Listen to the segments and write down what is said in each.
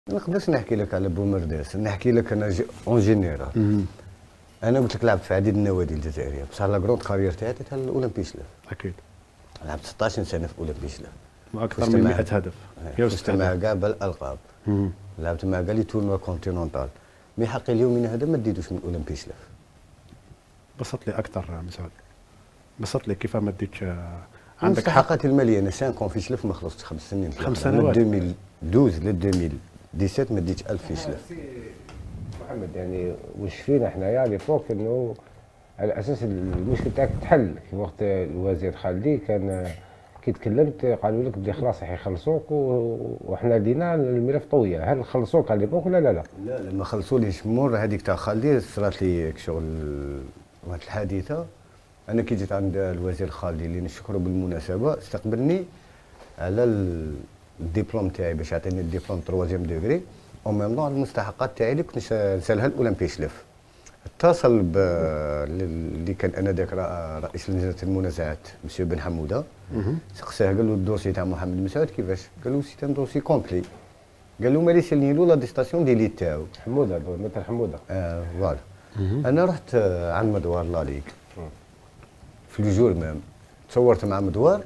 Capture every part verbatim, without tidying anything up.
ما نقدرش نحكي لك على بومرداس، نحكي لك انا اون جينيرال. انا قلت لك لعبت في عديد النوادي الجزائريه، بصح لا كروند كارير تاعي تاع الاولمبي شلاف. اكيد. لعبت ستطاش سنه في اولمبي شلاف. اكثر من مئة هدف. فزت مع كاع بالالقاب. لعبت مع كاع لي تورنوا كونتينونتال. مي حقي اليومين هذا ما ديتوش من اولمبي شلاف. بسط لي اكثر مسعود. بسط لي كيف ما ديتش عندك المستحقات الماليه. انا سانكون في شلاف ما خلصتش خمس سنين. خمس سنوات. من ألفين واثناش ل ألفين وسبعطاش ما ديتش ألف في شلاف. محمد يعني واش فينا حنايا ليبوك انه على اساس المشكل تاعك تحل في وقت الوزير خالدي كان كي تكلمت قالوا لك بلي خلاص راح يخلصوك وحنا دينا الملف طويل. هل خلصوك على ليبوك ولا لا لا؟ لا لا ما خلصوليش. مور هذيك تاع خالدي صرات لي شغل واحد الحادثه. انا كي جيت عند الوزير خالدي اللي نشكره بالمناسبه استقبلني على الدبلوم تاعي باش يعطيني الدبلوم تروازيام دوغري او ميم طون المستحقات تاعي اللي كنت نسالها الاولمبي شلاف. اتصل ب اللي كان انذاك رئيس لجنه المنازعات مسيو بن حموده. سقساه قال له الدوسي تاع محمد مسعود كيفاش؟ قال له سي ان دوسي كومبلي. قال له مالي سلني له لا ديستاسيون دي ليت تاعو. حموده مثل حموده. اه فوالا. انا رحت عند مدوار لا ليغ في الجور مام. تصورت مع مدوار.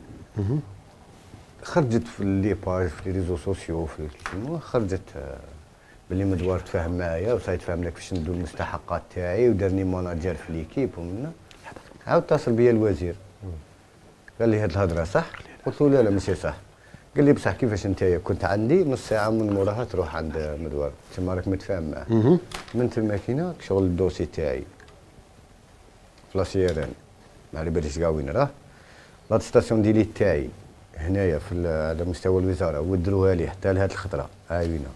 خرجت في لي باج في لي ريزو سوسيو في خرجت باللي مدوار تفاهم معايا وصايت فاهمنا كيفاش ندو المستحقات تاعي ودارني موناجر في ليكيب ومنا. عاود اتصل بيا الوزير قال لي هاد الهضره صح؟ قلت له لا لا ماشي صح. قال لي بصح كيفاش انت كنت عندي نص ساعه من موراها تروح عند مدوار تما راك متفاهم معاه. من تما كاينه شغل الدوسي تاعي في لاسيران ما على باليش كاع وين راه. لا ستاسيون ديلي تاعي هنايا في على مستوى الوزاره ودروها لي حتى لهاد الخطره هاي وينه.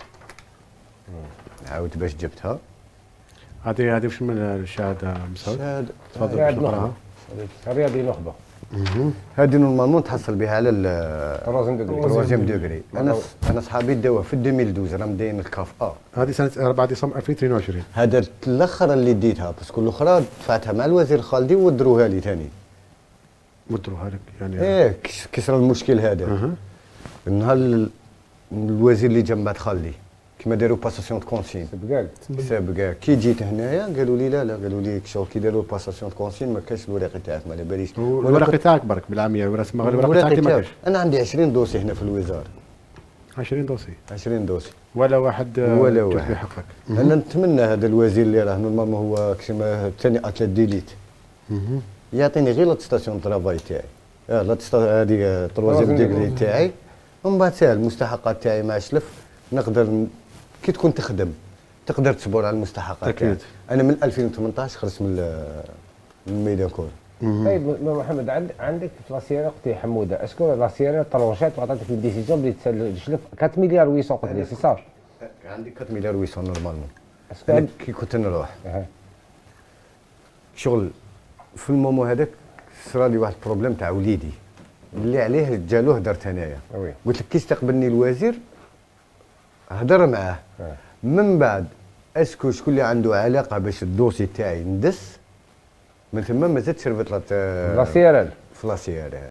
عاودت باش جبتها. هذه هذه واش من الشهاده مسعود؟ شهاده تفضل باش نقراها. رياضي نخبه. هذه نورمالمون تحصل بها على تروازيام دوغري. تروازيام دوغري. انا انا صحابي داوها في ألفين واثناش راهم داين الكاف ا. هذه سنه أربعة ديسمبر ألفين واثنين وعشرين. هذا الاخر اللي ديتها باسكو الاخرى دفعتها مع الوزير خالدي ودروها لي ثاني. ودروها لك يعني. ايه كسر المشكل هذا. النهار الوزير اللي جا بعد خالدي كيما داروا باساسيون دو كونسين. سبقال. سبقال. كي جيت هنايا قالوا لي لا لا قالوا لي شغل كي داروا باساسيون دو كونسين ما كانش الوراقي تاعك ما على باليش. الوراقي تاعك برك بالعاميه وراس ما الوراقي تاعك ما كاش. انا عندي عشرين دوسي هنا في الوزاره. عشرين دوسي. عشرين دوسي. ولا واحد ولا واحد. حقك. انا نتمنى هذا الوزير اللي راه نورمالمون هو كيما ثاني اتلت ديليت. يعطيني غير لا ستاسيون ترافاي تاعي. اه لا هذه تروازيام ديغري تاعي. ومن بعد ساهل المستحقات تاعي مع شلف نقدر كي تكون تخدم تقدر تصبر على المستحقات. اكيد. انا من ألفين وثمنطاش خرجت من من الميدان كور. طيب محمد عندك في لاسيرا قلت حموده اسكو لاسيرا طلونشات وعطاتك الديسيزيون بلي تسال شلف أربعة مليار وثمانمائة قلت لي سي صا. عندي أربعة مليار وثمانمائة نورمالمون. اسكو كي كنت نروح أه. شغل في المومو هذاك صرا لي واحد البروبليم تاع وليدي اللي عليه جالوه درت انايا. قلت لك كي استقبلني الوزير هضر معاه. أه. من بعد اسكو شكون اللي عنده علاقه باش الدوسي تاعي ندس من ثم ما زدتش ربط لاسيرا في لاسيرا.